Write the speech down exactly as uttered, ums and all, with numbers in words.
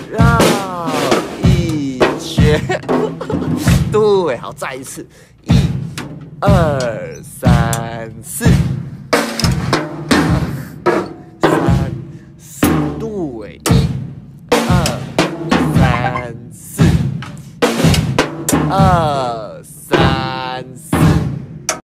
绕一圈。对，好，再一次，一、二、三、四，三、四，对，一、二、三、四，二。